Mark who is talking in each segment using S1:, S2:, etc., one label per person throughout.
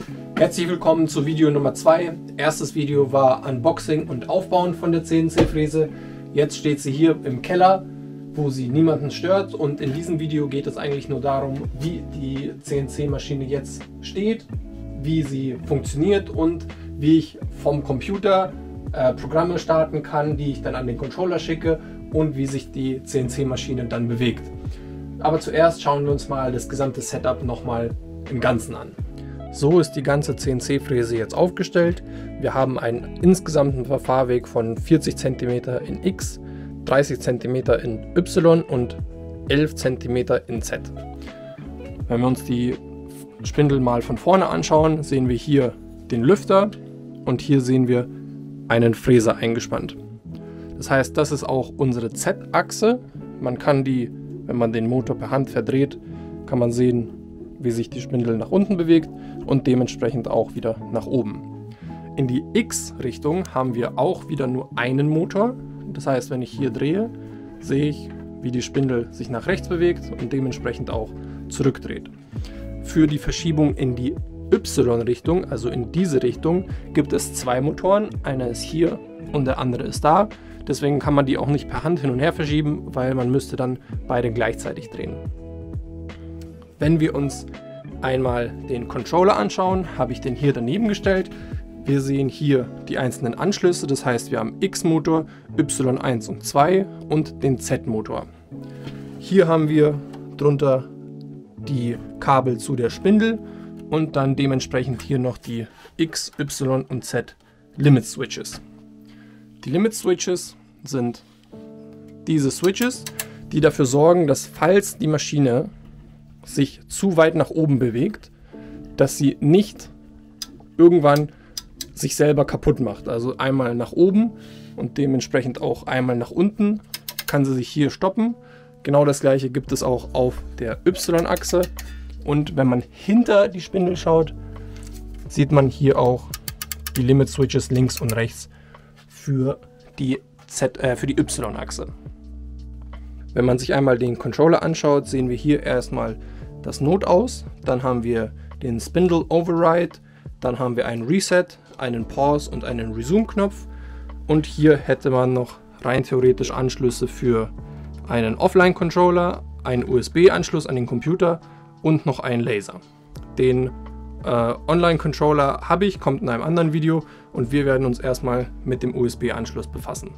S1: Herzlich willkommen zu Video Nummer 2. Erstes Video war Unboxing und Aufbauen von der CNC-Fräse. Jetzt steht sie hier im Keller, wo sie niemanden stört, und in diesem Video geht es eigentlich nur darum, wie die CNC-Maschine jetzt steht, wie sie funktioniert und wie ich vom Computer Programme starten kann, die ich dann an den Controller schicke, und wie sich die CNC-Maschine dann bewegt. Aber zuerst schauen wir uns mal das gesamte Setup nochmal im Ganzen an. So ist die ganze CNC-Fräse jetzt aufgestellt. Wir haben einen insgesamten Verfahrweg von 40 cm in X, 30 cm in Y und 11 cm in Z. Wenn wir uns die Spindel mal von vorne anschauen, sehen wir hier den Lüfter und hier sehen wir einen Fräser eingespannt. Das heißt, das ist auch unsere Z-Achse. Man kann die, wenn man den Motor per Hand verdreht, kann man sehen, wie sich die Spindel nach unten bewegt und dementsprechend auch wieder nach oben. In die X-Richtung haben wir auch wieder nur einen Motor. Das heißt, wenn ich hier drehe, sehe ich, wie die Spindel sich nach rechts bewegt und dementsprechend auch zurückdreht. Für die Verschiebung in die Y-Richtung, also in diese Richtung, gibt es zwei Motoren. Einer ist hier und der andere ist da. Deswegen kann man die auch nicht per Hand hin und her verschieben, weil man müsste dann beide gleichzeitig drehen. Wenn wir uns einmal den Controller anschauen, habe ich den hier daneben gestellt. Wir sehen hier die einzelnen Anschlüsse, das heißt, wir haben X-Motor, Y1 und 2 und den Z-Motor. Hier haben wir drunter die Kabel zu der Spindel und dann dementsprechend hier noch die X, Y und Z Limit Switches. Die Limit Switches sind diese Switches, die dafür sorgen, dass, falls die Maschine sich zu weit nach oben bewegt, dass sie nicht irgendwann sich selber kaputt macht. Also einmal nach oben und dementsprechend auch einmal nach unten kann sie sich hier stoppen. Genau das gleiche gibt es auch auf der Y-Achse. Und wenn man hinter die Spindel schaut, sieht man hier auch die Limit Switches links und rechts für die Y-Achse. Wenn man sich einmal den Controller anschaut, sehen wir hier erstmal das Notaus, dann haben wir den Spindle Override, dann haben wir einen Reset, einen Pause und einen Resume-Knopf, und hier hätte man noch rein theoretisch Anschlüsse für einen Offline-Controller, einen USB-Anschluss an den Computer und noch einen Laser. Den Online-Controller habe ich, kommt in einem anderen Video, und wir werden uns erstmal mit dem USB-Anschluss befassen.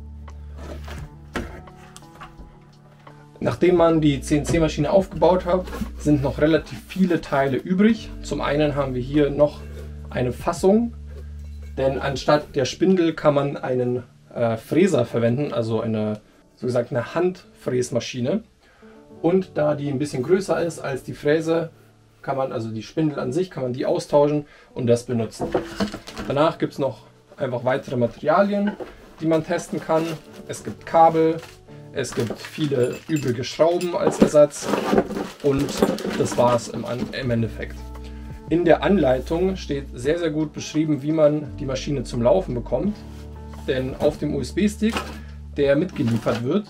S1: Nachdem man die CNC-Maschine aufgebaut hat, sind noch relativ viele Teile übrig. Zum einen haben wir hier noch eine Fassung, denn anstatt der Spindel kann man einen Fräser verwenden, also eine Handfräsmaschine. Und da die ein bisschen größer ist als die Fräse, kann man, also die Spindel an sich, kann man die austauschen und das benutzen. Danach gibt es noch einfach weitere Materialien, die man testen kann. Es gibt Kabel, es gibt viele übrige Schrauben als Ersatz, und das war es im Endeffekt. In der Anleitung steht sehr, sehr gut beschrieben, wie man die Maschine zum Laufen bekommt. Denn auf dem USB-Stick, der mitgeliefert wird,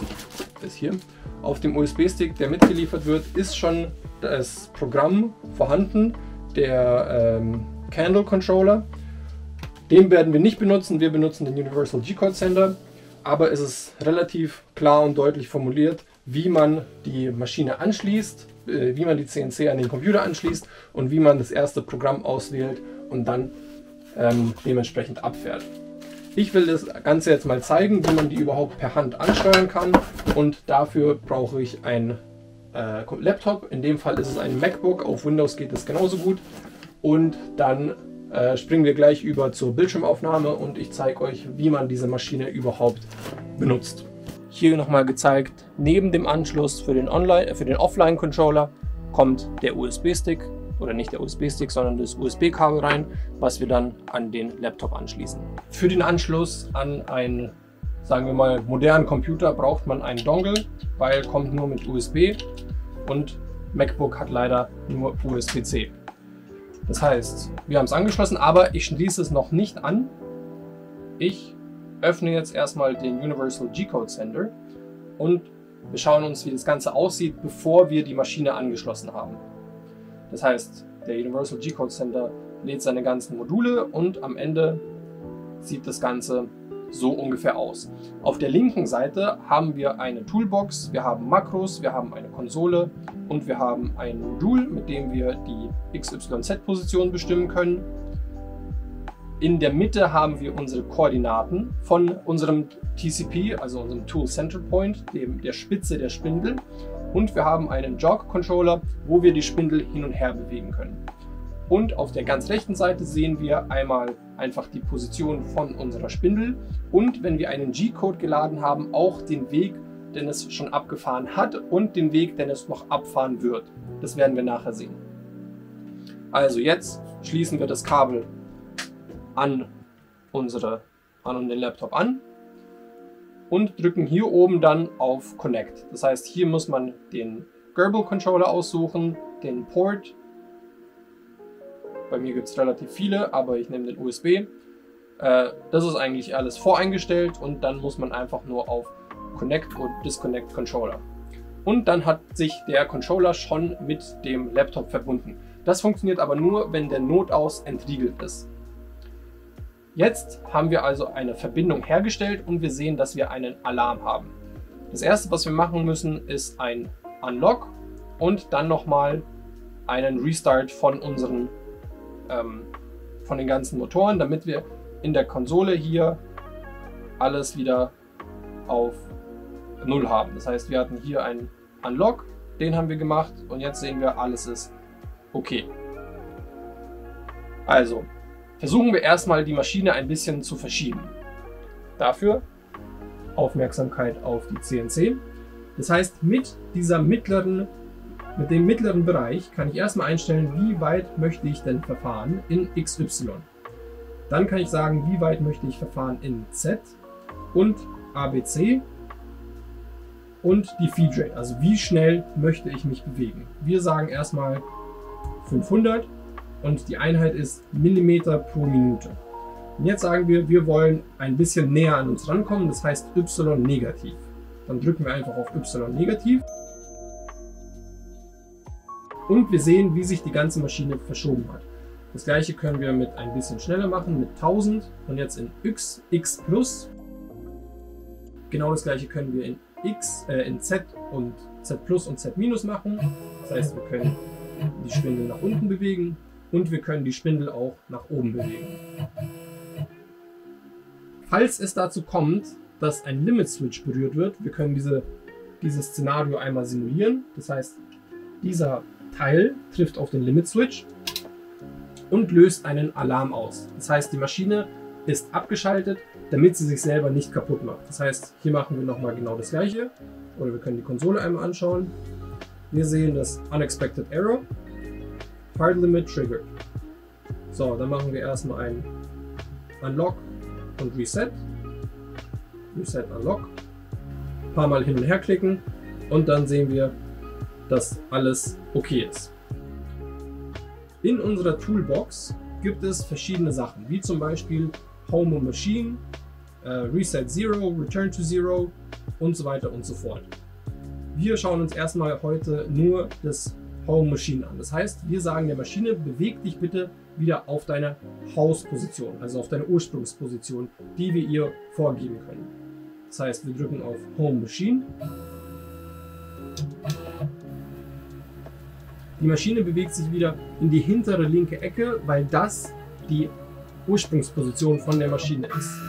S1: ist schon das Programm vorhanden, der Candle Controller. Den werden wir nicht benutzen, wir benutzen den Universal G-Code Sender, aber es ist relativ klar und deutlich formuliert, wie man die Maschine anschließt, wie man die CNC an den Computer anschließt und wie man das erste Programm auswählt und dann dementsprechend abfährt. Ich will das Ganze jetzt mal zeigen, wie man die überhaupt per Hand ansteuern kann, und dafür brauche ich einen Laptop. In dem Fall ist es ein MacBook, auf Windows geht es genauso gut, und dann springen wir gleich über zur Bildschirmaufnahme und ich zeige euch, wie man diese Maschine überhaupt benutzt. Hier nochmal gezeigt, neben dem Anschluss für den Offline-Controller kommt der USB-Stick, oder nicht der USB-Stick, sondern das USB-Kabel rein, was wir dann an den Laptop anschließen. Für den Anschluss an einen, sagen wir mal, modernen Computer braucht man einen Dongle, weil kommt nur mit USB, und MacBook hat leider nur USB-C. Das heißt, wir haben es angeschlossen, aber ich schließe es noch nicht an. Ich öffne jetzt erstmal den Universal G-Code Sender und wir schauen uns, wie das Ganze aussieht, bevor wir die Maschine angeschlossen haben. Das heißt, der Universal G-Code Center lädt seine ganzen Module und am Ende sieht das Ganze so ungefähr aus. Auf der linken Seite haben wir eine Toolbox, wir haben Makros, wir haben eine Konsole und wir haben ein Modul, mit dem wir die XYZ-Position bestimmen können. In der Mitte haben wir unsere Koordinaten von unserem TCP, also unserem Tool Center Point, der Spitze der Spindel. Und wir haben einen Jog-Controller, wo wir die Spindel hin und her bewegen können. Und auf der ganz rechten Seite sehen wir einmal einfach die Position von unserer Spindel und wenn wir einen G-Code geladen haben, auch den Weg, den es schon abgefahren hat und den Weg, den es noch abfahren wird. Das werden wir nachher sehen. Also jetzt schließen wir das Kabel an den Laptop an und drücken hier oben dann auf Connect. Das heißt, hier muss man den Gerbil Controller aussuchen, den Port. Bei mir gibt es relativ viele, aber ich nehme den USB. Das ist eigentlich alles voreingestellt und dann muss man einfach nur auf Connect und Disconnect Controller. Und dann hat sich der Controller schon mit dem Laptop verbunden. Das funktioniert aber nur, wenn der Notaus entriegelt ist. Jetzt haben wir also eine Verbindung hergestellt und wir sehen, dass wir einen Alarm haben. Das erste, was wir machen müssen, ist ein Unlock und dann nochmal einen Restart von den ganzen Motoren, damit wir in der Konsole hier alles wieder auf 0 haben. Das heißt, wir hatten hier einen Unlock, den haben wir gemacht und jetzt sehen wir, alles ist okay. Also versuchen wir erstmal die Maschine ein bisschen zu verschieben. Dafür Aufmerksamkeit auf die CNC. Das heißt, mit dem mittleren Bereich kann ich erstmal einstellen, wie weit möchte ich denn verfahren in XY. Dann kann ich sagen, wie weit möchte ich verfahren in Z und ABC und die Feed Rate, also wie schnell möchte ich mich bewegen. Wir sagen erstmal 500 und die Einheit ist Millimeter pro Minute. Und jetzt sagen wir, wir wollen ein bisschen näher an uns rankommen, das heißt Y negativ. Dann drücken wir einfach auf Y negativ. Und wir sehen, wie sich die ganze Maschine verschoben hat. Das gleiche können wir mit ein bisschen schneller machen, mit 1000 und jetzt in X plus. Genau das gleiche können wir in Z und Z plus und Z minus machen. Das heißt, wir können die Spindel nach unten bewegen und wir können die Spindel auch nach oben bewegen. Falls es dazu kommt, dass ein Limit Switch berührt wird, wir können dieses Szenario einmal simulieren. Das heißt, dieser Teil trifft auf den Limit Switch und löst einen Alarm aus. Das heißt, die Maschine ist abgeschaltet, damit sie sich selber nicht kaputt macht. Das heißt, hier machen wir nochmal genau das gleiche. Oder wir können die Konsole einmal anschauen. Wir sehen das Unexpected Error. Hard Limit Triggered. So, dann machen wir erstmal ein Unlock und Reset. Reset, Unlock. Ein paar Mal hin und her klicken und dann sehen wir, dass alles okay ist. In unserer Toolbox gibt es verschiedene Sachen, wie zum Beispiel Home Machine, Reset Zero, Return to Zero und so weiter und so fort. Wir schauen uns erstmal heute nur das Home Machine an. Das heißt, wir sagen der Maschine, beweg dich bitte wieder auf deine Hausposition, also auf deine Ursprungsposition, die wir ihr vorgeben können. Das heißt, wir drücken auf Home Machine. Die Maschine bewegt sich wieder in die hintere linke Ecke, weil das die Ursprungsposition von der Maschine ist.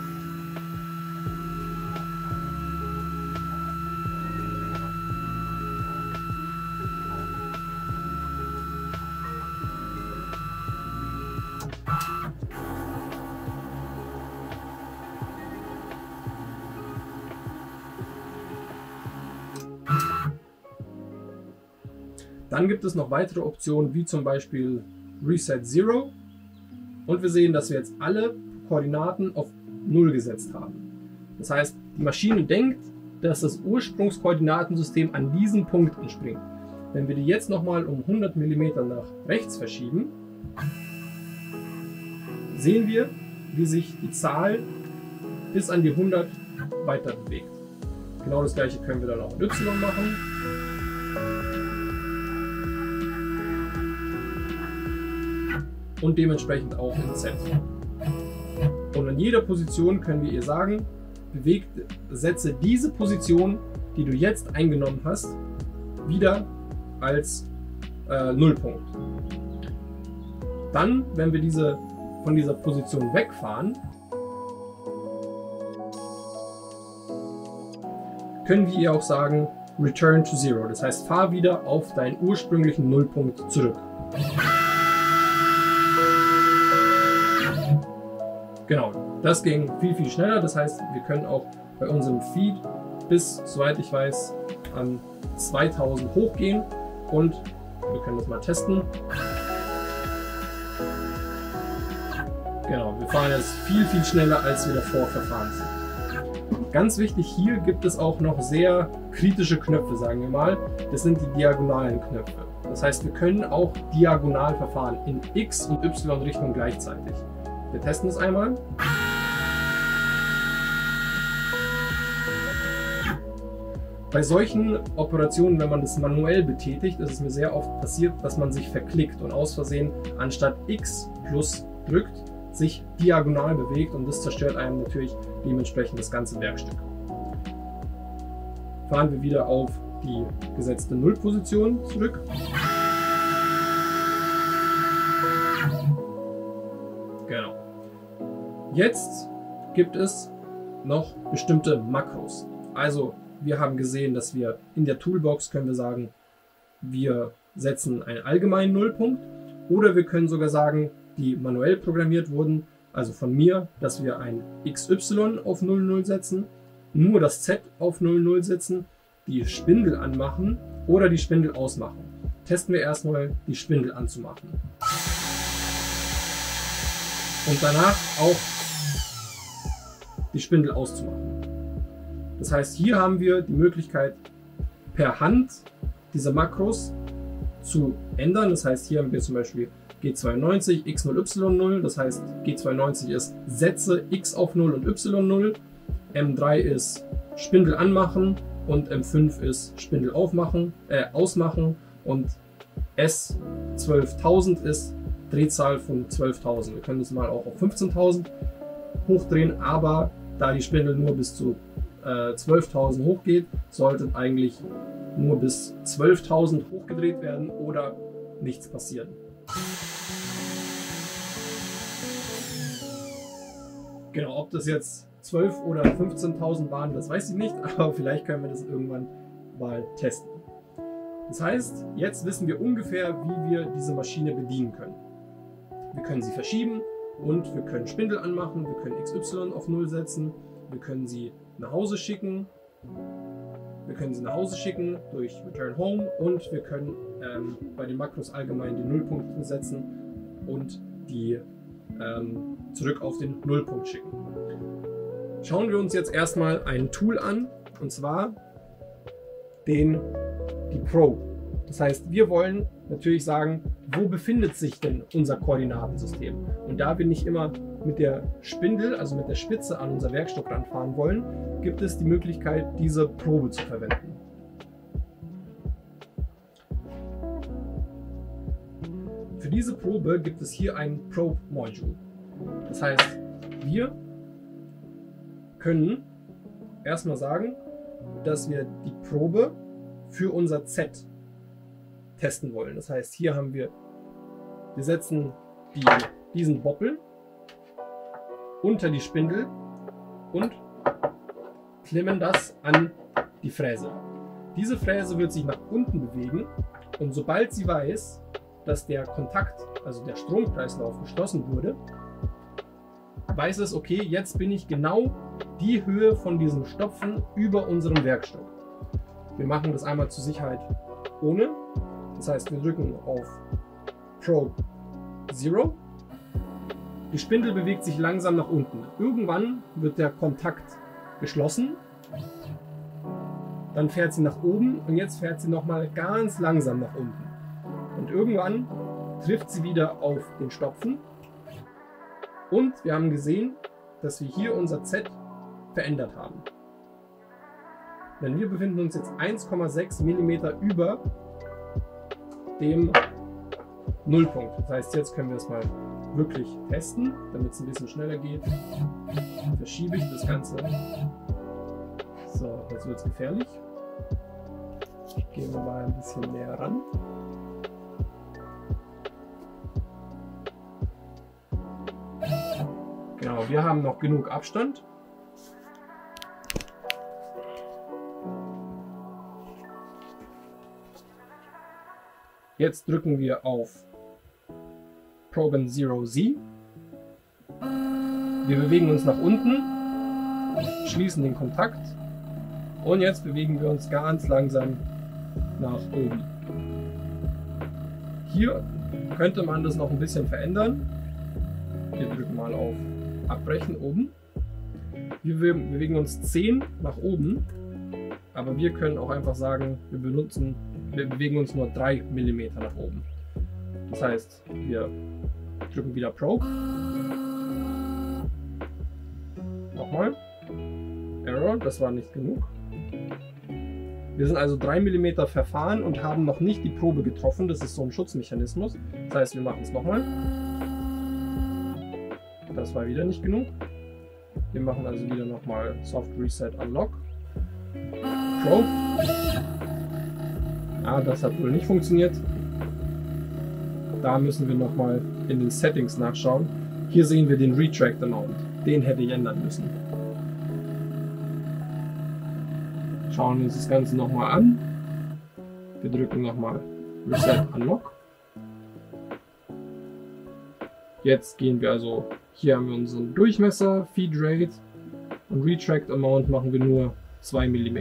S1: Dann gibt es noch weitere Optionen, wie zum Beispiel Reset Zero. Und wir sehen, dass wir jetzt alle Koordinaten auf 0 gesetzt haben. Das heißt, die Maschine denkt, dass das Ursprungskoordinatensystem an diesem Punkt entspringt. Wenn wir die jetzt nochmal um 100 mm nach rechts verschieben, sehen wir, wie sich die Zahl bis an die 100 weiter bewegt. Genau das gleiche können wir dann auch in Y machen. und dementsprechend auch in Z. Und an jeder Position können wir ihr sagen, setze diese Position, die du jetzt eingenommen hast, wieder als Nullpunkt. Dann, wenn wir von dieser Position wegfahren, können wir ihr auch sagen, Return to Zero. Das heißt, fahr wieder auf deinen ursprünglichen Nullpunkt zurück. Genau, das ging viel, viel schneller. Das heißt, wir können auch bei unserem Feed bis, soweit ich weiß, an 2000 hochgehen und wir können das mal testen. Genau, wir fahren jetzt viel, viel schneller, als wir davor verfahren sind. Ganz wichtig, hier gibt es auch noch sehr kritische Knöpfe, sagen wir mal. Das sind die diagonalen Knöpfe. Das heißt, wir können auch diagonal verfahren, in X- und Y-Richtung gleichzeitig. Wir testen es einmal. Bei solchen Operationen, wenn man das manuell betätigt, ist es mir sehr oft passiert, dass man sich verklickt und aus Versehen anstatt X plus drückt, sich diagonal bewegt und das zerstört einem natürlich dementsprechend das ganze Werkstück. Fahren wir wieder auf die gesetzte Nullposition zurück. Genau. Jetzt gibt es noch bestimmte Makros. Also wir haben gesehen, dass wir in der Toolbox können wir sagen, wir setzen einen allgemeinen Nullpunkt oder wir können sogar sagen, die manuell programmiert wurden, also von mir, dass wir ein XY auf 00 setzen, nur das Z auf 00 setzen, die Spindel anmachen oder die Spindel ausmachen. Testen wir erstmal die Spindel anzumachen. Und danach auch die Spindel auszumachen. Das heißt, hier haben wir die Möglichkeit, per Hand diese Makros zu ändern. Das heißt, hier haben wir zum Beispiel G92, X0, Y0. Das heißt, G92 ist Setze X auf 0 und Y0. M3 ist Spindel anmachen und M5 ist Spindel ausmachen. Und S12000 ist Drehzahl von 12.000. Wir können das mal auch auf 15.000 hochdrehen, aber da die Spindel nur bis zu 12.000 hochgeht, sollte eigentlich nur bis 12.000 hochgedreht werden oder nichts passieren. Genau, ob das jetzt 12.000 oder 15.000 waren, das weiß ich nicht, aber vielleicht können wir das irgendwann mal testen. Das heißt, jetzt wissen wir ungefähr, wie wir diese Maschine bedienen können. Wir können sie verschieben und wir können Spindel anmachen, wir können XY auf 0 setzen, wir können sie nach Hause schicken. Wir können sie nach Hause schicken durch Return Home und wir können bei den Makros allgemein den Nullpunkt setzen und die zurück auf den Nullpunkt schicken. Schauen wir uns jetzt erstmal ein Tool an, und zwar die Probe. Das heißt, wir wollen natürlich sagen, wo befindet sich denn unser Koordinatensystem? Und da wir nicht immer mit der Spindel, also mit der Spitze an unser Werkstück ranfahren wollen, gibt es die Möglichkeit, diese Probe zu verwenden. Für diese Probe gibt es hier ein Probe Module. Das heißt, wir können erstmal sagen, dass wir die Probe für unser Z testen wollen. Das heißt, hier haben wir setzen diesen Boppel unter die Spindel und klemmen das an die Fräse. Diese Fräse wird sich nach unten bewegen und sobald sie weiß, dass der Kontakt, also der Stromkreislauf geschlossen wurde, weiß es, okay, jetzt bin ich genau die Höhe von diesem Stopfen über unserem Werkstück. Wir machen das einmal zur Sicherheit ohne. Das heißt, wir drücken auf Probe 0. Die Spindel bewegt sich langsam nach unten. Irgendwann wird der Kontakt geschlossen. Dann fährt sie nach oben und jetzt fährt sie nochmal ganz langsam nach unten. Und irgendwann trifft sie wieder auf den Stopfen. Und wir haben gesehen, dass wir hier unser Z verändert haben. Denn wir befinden uns jetzt 1,6 mm über dem Nullpunkt. Das heißt, jetzt können wir es mal wirklich testen, damit es ein bisschen schneller geht. Verschiebe ich das Ganze. So, jetzt wird es gefährlich. Gehen wir mal ein bisschen näher ran. Genau, wir haben noch genug Abstand. Jetzt drücken wir auf Probe 0Z. Wir bewegen uns nach unten, schließen den Kontakt und jetzt bewegen wir uns ganz langsam nach oben. Hier könnte man das noch ein bisschen verändern. Wir drücken mal auf Abbrechen oben. Wir bewegen uns 10 nach oben, aber wir können auch einfach sagen, wir bewegen uns nur 3 mm nach oben. Das heißt, wir drücken wieder Probe. Nochmal. Error, das war nicht genug. Wir sind also 3 mm verfahren und haben noch nicht die Probe getroffen. Das ist so ein Schutzmechanismus. Das heißt, wir machen es nochmal. Das war wieder nicht genug. Wir machen also wieder nochmal Soft Reset Unlock. Probe. Das hat wohl nicht funktioniert. Da müssen wir nochmal in den Settings nachschauen. Hier sehen wir den Retract Amount. Den hätte ich ändern müssen. Schauen wir uns das Ganze nochmal an. Wir drücken nochmal Reset Unlock. Jetzt gehen wir also, hier haben wir unseren Durchmesser, Feed Rate und Retract Amount machen wir nur 2 mm.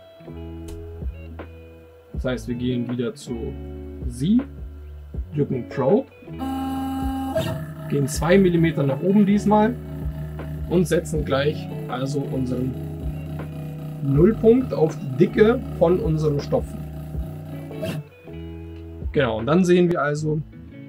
S1: Das heißt, wir gehen wieder zu Z, drücken Probe, gehen 2 mm nach oben diesmal und setzen gleich also unseren Nullpunkt auf die Dicke von unserem Stopfen. Genau, und dann sehen wir also,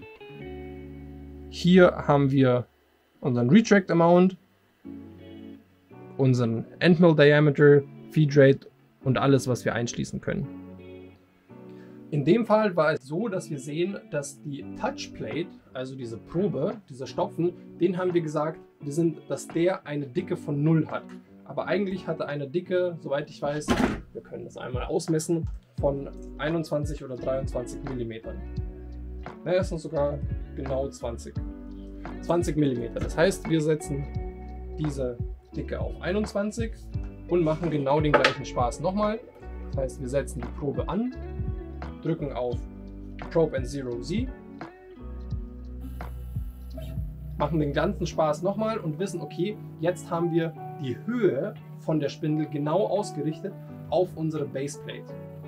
S1: hier haben wir unseren Retract Amount, unseren Endmill Diameter, Feed Rate und alles, was wir einschließen können. In dem Fall war es so, dass wir sehen, dass die Touchplate, also diese Probe, dieser Stopfen, den haben wir gesagt, dass der eine Dicke von 0 hat. Aber eigentlich hatte eine Dicke, soweit ich weiß, wir können das einmal ausmessen, von 21 oder 23 mm. Na, das sind sogar genau 20 mm. Das heißt, wir setzen diese Dicke auf 21 und machen genau den gleichen Spaß nochmal. Das heißt, wir setzen die Probe an, drücken auf Probe and 0Z, machen den ganzen Spaß nochmal und wissen, okay, jetzt haben wir die Höhe von der Spindel genau ausgerichtet auf unsere Baseplate.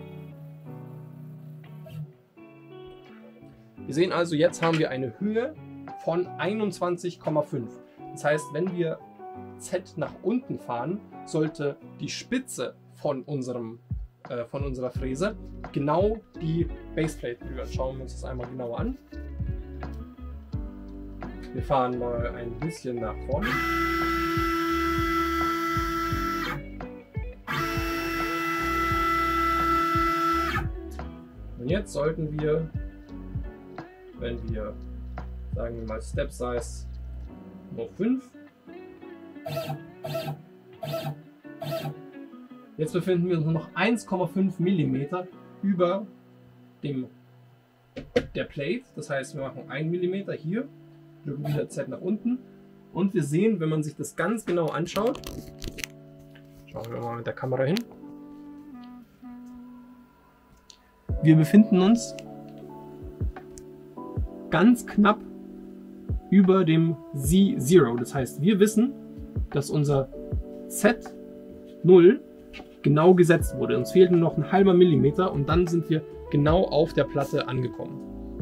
S1: Wir sehen also, jetzt haben wir eine Höhe von 21,5. Das heißt, wenn wir Z nach unten fahren, sollte die Spitze von unserer Fräse genau die Baseplate berühren. Schauen wir uns das einmal genauer an. Wir fahren mal ein bisschen nach vorne. Und jetzt sollten wir, wenn wir, sagen wir mal, Step Size nur 5. Jetzt befinden wir uns nur noch 1,5 mm über der Plate. Das heißt, wir machen 1 mm hier, drücken wieder Z nach unten und wir sehen, wenn man sich das ganz genau anschaut, schauen wir mal mit der Kamera hin, wir befinden uns ganz knapp über dem Z0. Das heißt, wir wissen, dass unser Z0 genau gesetzt wurde. Uns fehlt nur noch ein halber Millimeter und dann sind wir genau auf der Platte angekommen.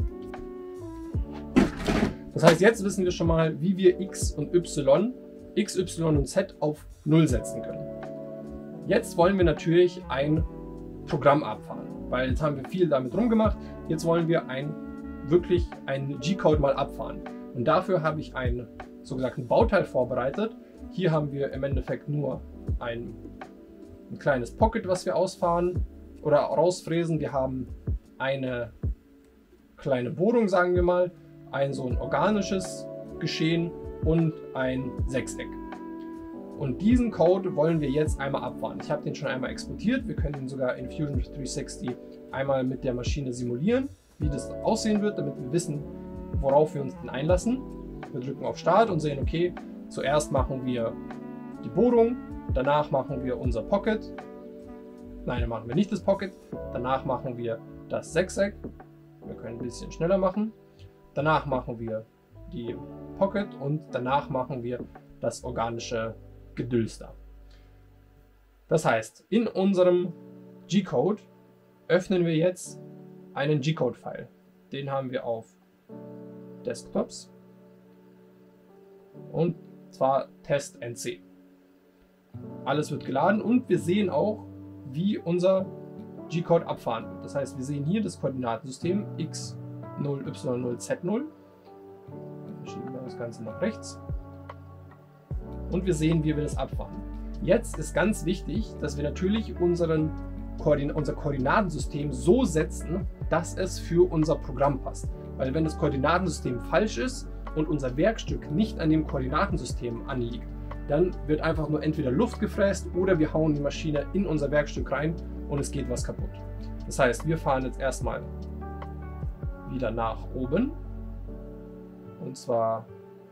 S1: Das heißt, jetzt wissen wir schon mal, wie wir X, Y und Z auf 0 setzen können. Jetzt wollen wir natürlich ein Programm abfahren, weil jetzt haben wir viel damit rumgemacht. Jetzt wollen wir wirklich einen G-Code mal abfahren. Und dafür habe ich ein sogenannten Bauteil vorbereitet. Hier haben wir im Endeffekt nur ein kleines Pocket, was wir ausfahren oder rausfräsen. Wir haben eine kleine Bohrung, sagen wir mal, ein so ein organisches Geschehen und ein Sechseck. Und diesen Code wollen wir jetzt einmal abfahren. Ich habe den schon einmal exportiert. Wir können ihn sogar in Fusion 360 einmal mit der Maschine simulieren, wie das aussehen wird, damit wir wissen, worauf wir uns denn einlassen. Wir drücken auf Start und sehen, okay, zuerst machen wir die Bohrung, danach machen wir unser Pocket. Nein, dann machen wir nicht das Pocket. Danach machen wir das Sechseck. Wir können ein bisschen schneller machen. Danach machen wir die Pocket und danach machen wir das organische Gedülster. Das heißt, in unserem G-Code öffnen wir jetzt einen G-Code-File. Den haben wir auf Desktops und zwar test.nc. Alles wird geladen und wir sehen auch, wie unser G-Code abfahren wird. Das heißt, wir sehen hier das Koordinatensystem x0, y0, z0. Wir schieben das Ganze nach rechts. Und wir sehen, wie wir das abfahren. Jetzt ist ganz wichtig, dass wir natürlich unser Koordinatensystem so setzen, dass es für unser Programm passt. Weil wenn das Koordinatensystem falsch ist und unser Werkstück nicht an dem Koordinatensystem anliegt, dann wird einfach nur entweder Luft gefräst oder wir hauen die Maschine in unser Werkstück rein und es geht was kaputt. Das heißt, wir fahren jetzt erstmal wieder nach oben und zwar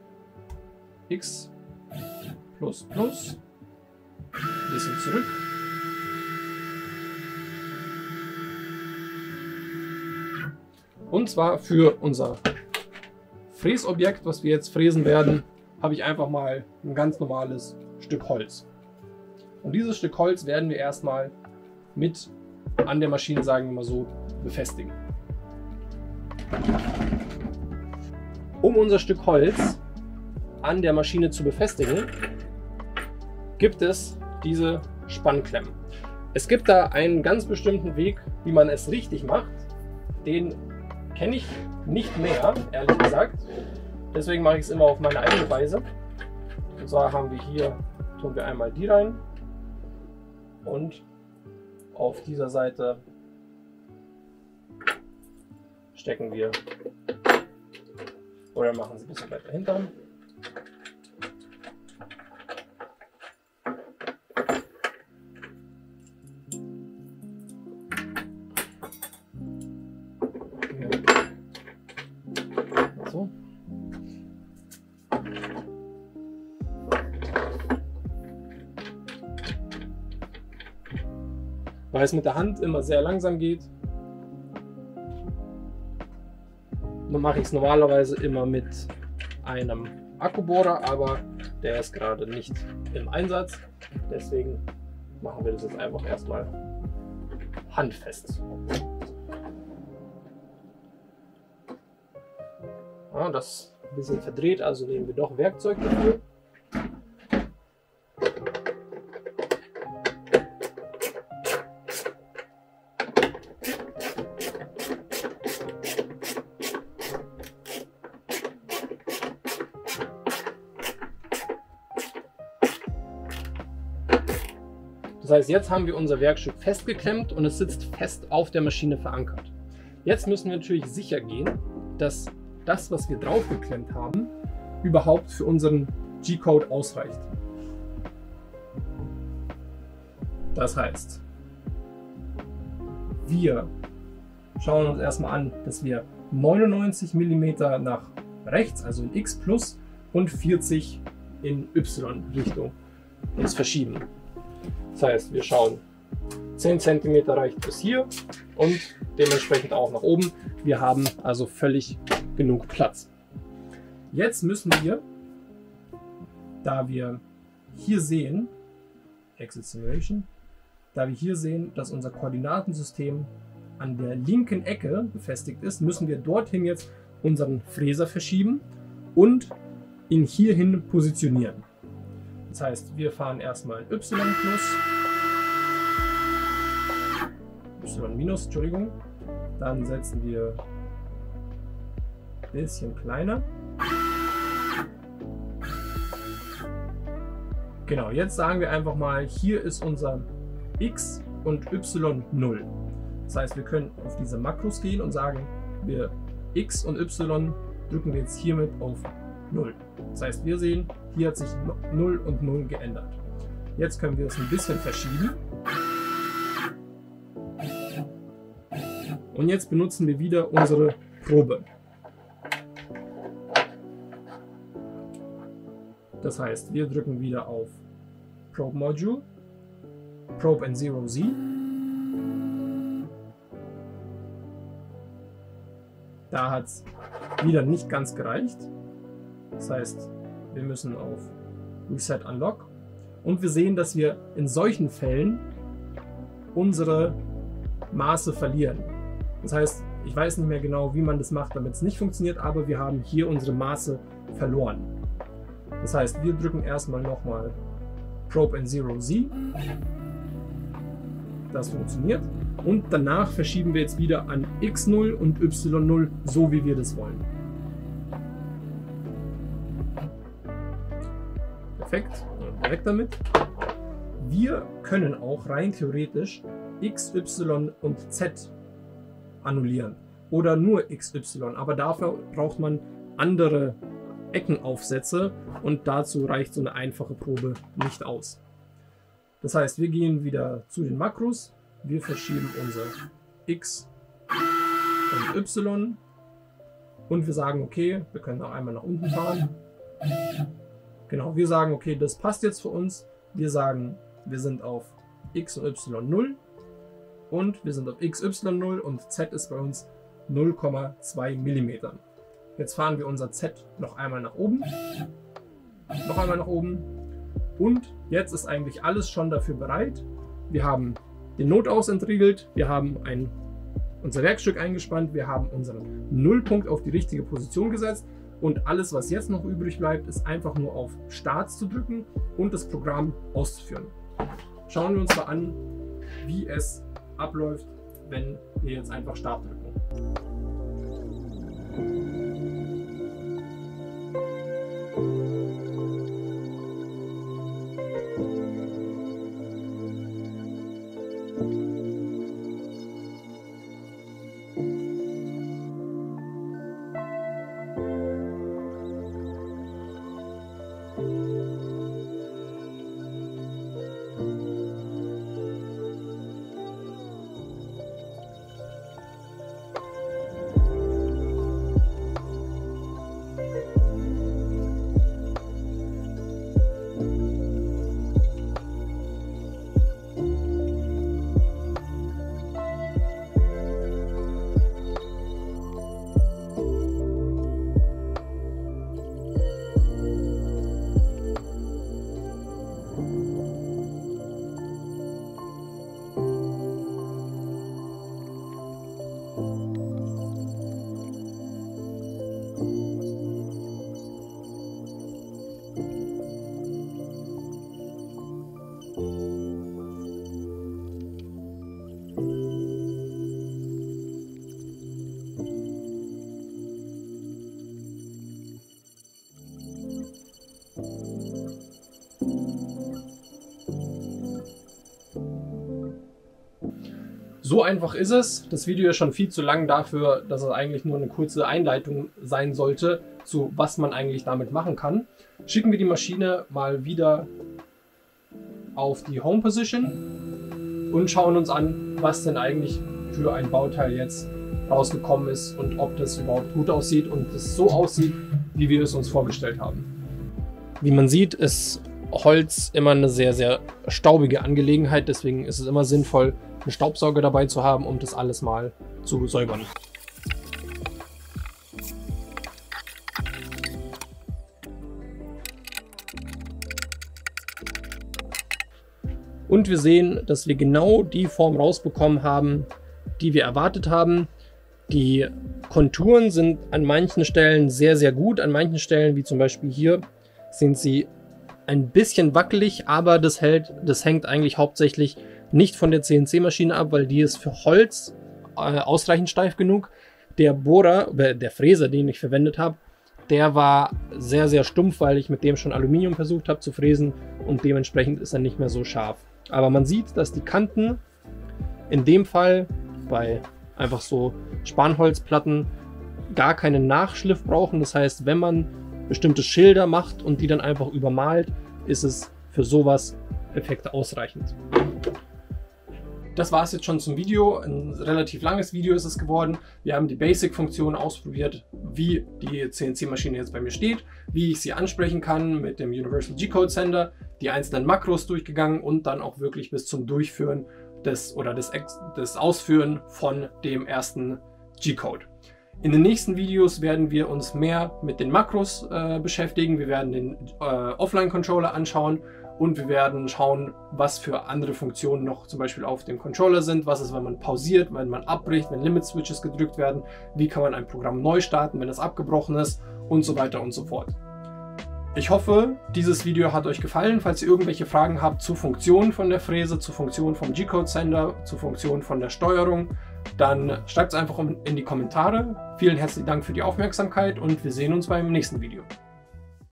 S1: x plus plus, ein bisschen zurück. Und zwar für unser Fräsobjekt, was wir jetzt fräsen werden, habe ich einfach mal ein ganz normales Stück Holz. Und dieses Stück Holz werden wir erstmal mit an der Maschine, sagen wir mal so, befestigen. Um unser Stück Holz an der Maschine zu befestigen, gibt es diese Spannklemmen. Es gibt da einen ganz bestimmten Weg, wie man es richtig macht. Den kenne ich nicht mehr, ehrlich gesagt. Deswegen mache ich es immer auf meine eigene Weise. Und zwar haben wir hier, tun wir einmal die rein und auf dieser Seite stecken wir oder machen sie ein bisschen weiter hinter. So. Weil es mit der Hand immer sehr langsam geht, dann mache ich es normalerweise immer mit einem Akkubohrer, aber der ist gerade nicht im Einsatz. Deswegen machen wir das jetzt einfach erstmal handfest. Ja, das ist ein bisschen verdreht, also nehmen wir doch Werkzeug dafür. Das heißt, jetzt haben wir unser Werkstück festgeklemmt und es sitzt fest auf der Maschine verankert. Jetzt müssen wir natürlich sicher gehen, dass das, was wir draufgeklemmt haben, überhaupt für unseren G-Code ausreicht. Das heißt, wir schauen uns erstmal an, dass wir 99 mm nach rechts, also in X plus, und 40 in Y-Richtung uns verschieben. Das heißt, wir schauen, 10 cm reicht bis hier und dementsprechend auch nach oben. Wir haben also völlig genug Platz. Jetzt müssen wir, da wir hier sehen, Exit Simulation, da wir hier sehen, dass unser Koordinatensystem an der linken Ecke befestigt ist, müssen wir dorthin jetzt unseren Fräser verschieben und ihn hierhin positionieren. Das heißt, wir fahren erstmal Y plus, Y minus, Entschuldigung, dann setzen wir ein bisschen kleiner. Genau, jetzt sagen wir einfach mal, hier ist unser X und Y 0. Das heißt, wir können auf diese Makros gehen und sagen, wir X und Y drücken wir jetzt hiermit auf 0. Das heißt, wir sehen, hier hat sich 0 und 0 geändert. Jetzt können wir es ein bisschen verschieben. Und jetzt benutzen wir wieder unsere Probe. Das heißt, wir drücken wieder auf Probe Module, Probe N0Z. Da hat es wieder nicht ganz gereicht. Das heißt, wir müssen auf Reset Unlock. Und wir sehen, dass wir in solchen Fällen unsere Maße verlieren. Das heißt, ich weiß nicht mehr genau, wie man das macht, damit es nicht funktioniert, aber wir haben hier unsere Maße verloren. Das heißt, wir drücken erstmal nochmal Probe N0Z. Das funktioniert. Und danach verschieben wir jetzt wieder an X0 und Y0, so wie wir das wollen. Perfekt, und weg damit. Wir können auch rein theoretisch X, Y und Z annullieren. Oder nur XY, aber dafür braucht man andere Eckenaufsätze und dazu reicht so eine einfache Probe nicht aus. Das heißt, wir gehen wieder zu den Makros, wir verschieben unser X und Y und wir sagen, okay, wir können auch einmal nach unten fahren. Genau, wir sagen, okay, das passt jetzt für uns. Wir sagen, wir sind auf X und Y 0 und wir sind auf XY 0 und Z ist bei uns 0,2 mm. Jetzt fahren wir unser Z noch einmal nach oben, noch einmal nach oben und jetzt ist eigentlich alles schon dafür bereit. Wir haben den Notaus entriegelt, wir haben unser Werkstück eingespannt, wir haben unseren Nullpunkt auf die richtige Position gesetzt und alles, was jetzt noch übrig bleibt, ist einfach nur auf Start zu drücken und das Programm auszuführen. Schauen wir uns mal an, wie es abläuft, wenn wir jetzt einfach Start drücken. So einfach ist es. Das Video ist schon viel zu lang dafür, dass es eigentlich nur eine kurze Einleitung sein sollte, zu was man eigentlich damit machen kann. Schicken wir die Maschine mal wieder auf die Home Position und schauen uns an, was denn eigentlich für ein Bauteil jetzt rausgekommen ist und ob das überhaupt gut aussieht und es so aussieht, wie wir es uns vorgestellt haben. Wie man sieht, ist Holz immer eine sehr, sehr staubige Angelegenheit, deswegen ist es immer sinnvoll, einen Staubsauger dabei zu haben, um das alles mal zu säubern. Und wir sehen, dass wir genau die Form rausbekommen haben, die wir erwartet haben. Die Konturen sind an manchen Stellen sehr, sehr gut. An manchen Stellen, wie zum Beispiel hier, sind sie ein bisschen wackelig, aber das hängt eigentlich hauptsächlich nicht von der CNC-Maschine ab, weil die ist für Holz ausreichend steif genug. Der Bohrer, der Fräser, den ich verwendet habe, der war sehr, sehr stumpf, weil ich mit dem schon Aluminium versucht habe zu fräsen und dementsprechend ist er nicht mehr so scharf. Aber man sieht, dass die Kanten in dem Fall bei einfach so Spanholzplatten gar keinen Nachschliff brauchen. Das heißt, wenn man bestimmte Schilder macht und die dann einfach übermalt, ist es für sowas perfekt ausreichend. Das war es jetzt schon zum Video. Ein relativ langes Video ist es geworden. Wir haben die Basic-Funktion ausprobiert, wie die CNC-Maschine jetzt bei mir steht, wie ich sie ansprechen kann mit dem Universal G-Code Sender, die einzelnen Makros durchgegangen und dann auch wirklich bis zum Durchführen des Ausführen von dem ersten G-Code. In den nächsten Videos werden wir uns mehr mit den Makros beschäftigen. Wir werden den Offline-Controller anschauen und wir werden schauen, was für andere Funktionen noch zum Beispiel auf dem Controller sind. Was ist, wenn man pausiert, wenn man abbricht, wenn Limit-Switches gedrückt werden. Wie kann man ein Programm neu starten, wenn es abgebrochen ist und so weiter und so fort. Ich hoffe, dieses Video hat euch gefallen. Falls ihr irgendwelche Fragen habt zu Funktionen von der Fräse, zu Funktionen vom G-Code-Sender, zu Funktionen von der Steuerung, dann schreibt es einfach in die Kommentare. Vielen herzlichen Dank für die Aufmerksamkeit und wir sehen uns beim nächsten Video.